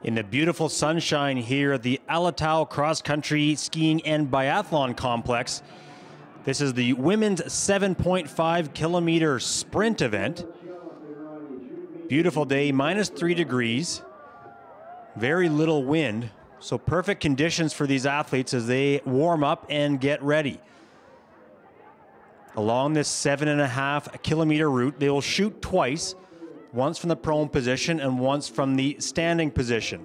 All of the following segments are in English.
in the beautiful sunshine here at the Almaty cross-country skiing and biathlon complex. This is the women's 7.5 kilometer sprint event. Beautiful day, -3 degrees, very little wind, so perfect conditions for these athletes as they warm up and get ready. Along this 7.5 kilometer route, they will shoot twice, once from the prone position and once from the standing position.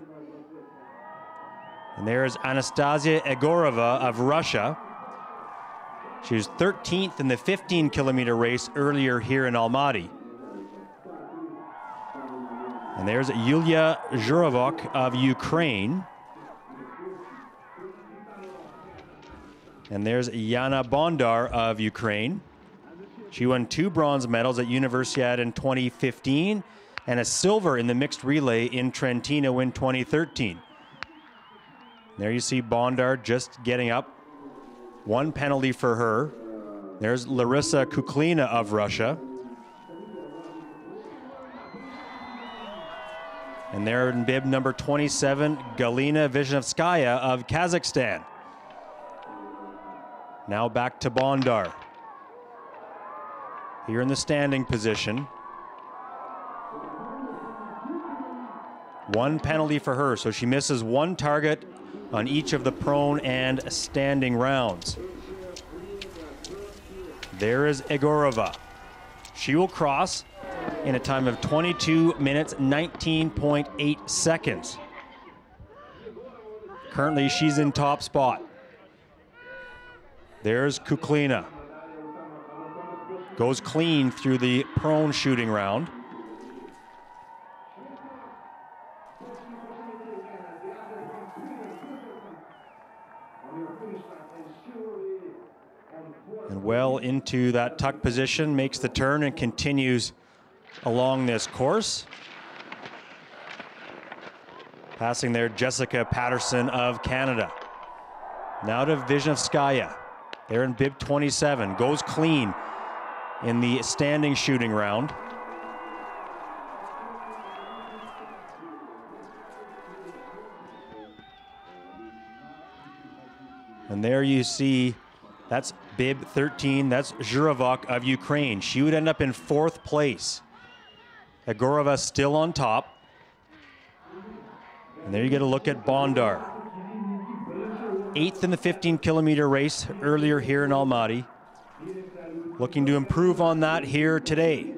And there's Anastasiya Egorova of Russia. She was 13th in the 15 kilometer race earlier here in Almaty. And there's Yana Bondar of Ukraine. And there's Yana Bondar of Ukraine. She won 2 bronze medals at Universiade in 2015 and a silver in the mixed relay in Trentino in 2013. There you see Bondar just getting up. 1 penalty for her. There's Larissa Kuklina of Russia. And there in bib number 27, Galina Vishnevskaya of Kazakhstan. Now back to Bondar. Here in the standing position. 1 penalty for her, so she misses 1 target on each of the prone and standing rounds. There is Egorova. She will cross in a time of 22 minutes, 19.8 seconds. Currently, she's in top spot. There's Kuklina. Goes clean through the prone shooting round. And well into that tuck position, makes the turn and continues along this course. Passing there, Jessica Patterson of Canada. Now to Vishnevskaya. There in bib 27, goes clean in the standing shooting round. And there you see, that's bib 13, that's Zhuravok of Ukraine. She would end up in 4th place. Egorova still on top. And there you get a look at Bondar. 8th in the 15 kilometer race earlier here in Almaty. Looking to improve on that here today.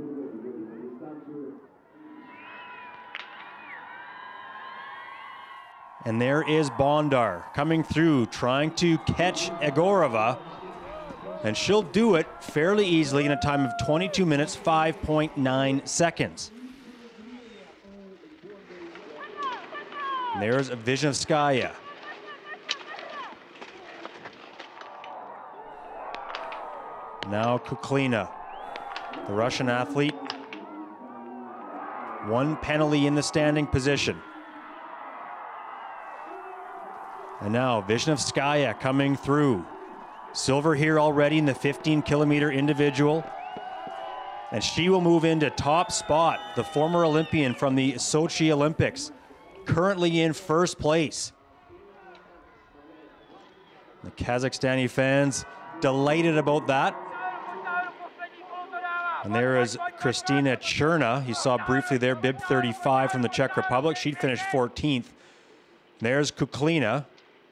And there is Bondar coming through, trying to catch Egorova. And she'll do it fairly easily in a time of 22 minutes, 5.9 seconds. And there's Vishnevskaya. Now Kuklina, the Russian athlete. 1 penalty in the standing position. And now Vishnevskaya coming through. Silver here already in the 15 kilometer individual. And she will move into top spot, the former Olympian from the Sochi Olympics, currently in 1st place. The Kazakhstani fans delighted about that. And there is Kristina Cherna. You saw briefly there, bib 35 from the Czech Republic. She'd finished 14th. There's Kuklina.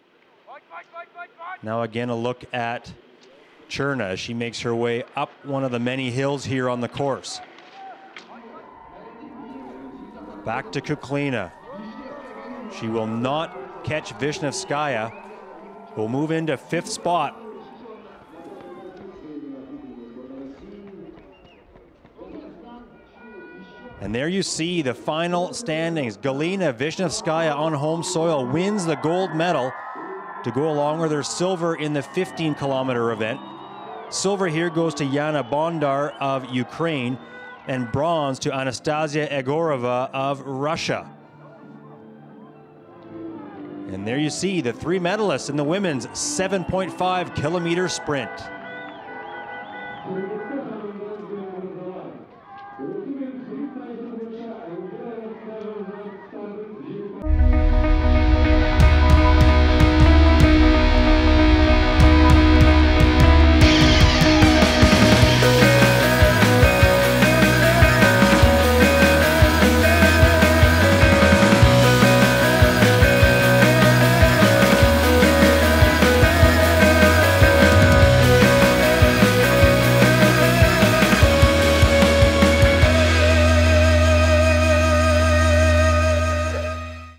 Now again, a look at Cherna as she makes her way up one of the many hills here on the course. Back to Kuklina. She will not catch Vishnevskaya. Will move into 5th spot. And there you see the final standings. Galina Vishnevskaya on home soil wins the gold medal to go along with her silver in the 15 kilometer event. Silver here goes to Yana Bondar of Ukraine and bronze to Anastasiya Egorova of Russia. And there you see the 3 medalists in the women's 7.5 kilometer sprint.